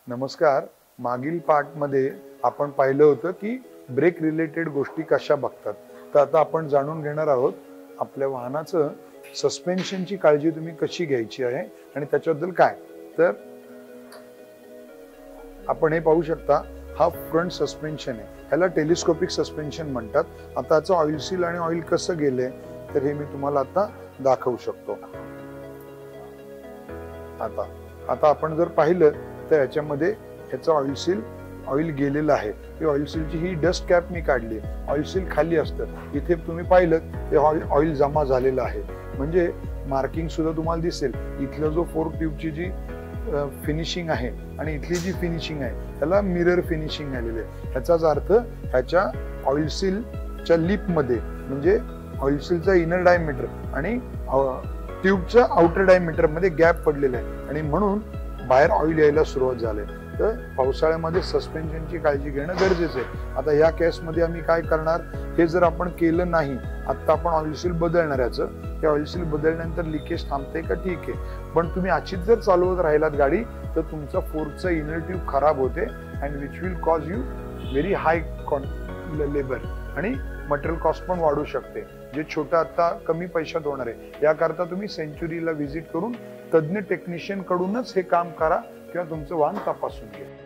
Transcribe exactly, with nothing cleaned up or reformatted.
नमस्कार. मागील पार्टमध्ये आपण पाहिलं होतं की ब्रेक रिलेटेड गोष्टी कशा बघतात. तर आता आपण जाणून घेणार आहोत आपल्या वाहनाचं सस्पेन्शनची काळजी तुम्ही कशी घ्यायची आहे आणि त्याच्याबद्दल काय. तर आपण हे पाहू शकता, हा फ्रंट सस्पेन्शन आहे. ह्याला टेलिस्कोपिक सस्पेन्शन म्हणतात. आता याचं ऑइल सील आणि ऑइल कसं गेलंय तर हे मी तुम्हाला आता दाखवू शकतो. आता आता आपण जर पाहिलं तर याच्यामध्ये ह्याचं ऑइल सील ऑइल गेलेलं आहे. ही ऑइल सीलची ही डस्ट कॅप मी काढली. ऑइल सील खाली असतं, इथे तुम्ही पाहिलं ते ऑइल जमा झालेलं आहे. म्हणजे मार्किंग सुद्धा तुम्हाला दिसेल. इथलं जो फोर ट्यूबची जी फिनिशिंग आहे आणि इथली जी फिनिशिंग आहे त्याला मिरर फिनिशिंग आलेली आहे. ह्याचाच अर्थ ह्याच्या ऑइल सीलच्या लिप मध्ये म्हणजे ऑइल सीलचा इनर डायमीटर आणि ट्यूबच्या आउटर डायमीटर मध्ये गॅप पडलेला आहे आणि म्हणून बाहेर ऑइल यायला सुरुवात झाली. तर पावसाळ्यामध्ये सस्पेन्शनची काळजी घेणं गरजेचं आहे. आता या केसमध्ये आम्ही काय करणार, हे जर आपण केलं नाही, आता आपण ऑइल सील बदलणार. याचं हे ऑइल सील बदलल्यानंतर लिकेज थांबते का ठीक आहे, पण तुम्ही अशीच जर चालवत राहिलात गाडी तर तुमचा फोर्सचा इनर ट्यूब खराब होते and which will cause you very high labour आणि मटेरियल कॉस्ट पण वाढू शकते, जे छोटं आता कमी पैशात होणार आहे. याकरता तुम्ही सेंचुरीला व्हिजिट करून तज्ञ टेक्निशियन कडूनच हे काम करा किंवा तुमचं वाहन तपासून घ्या.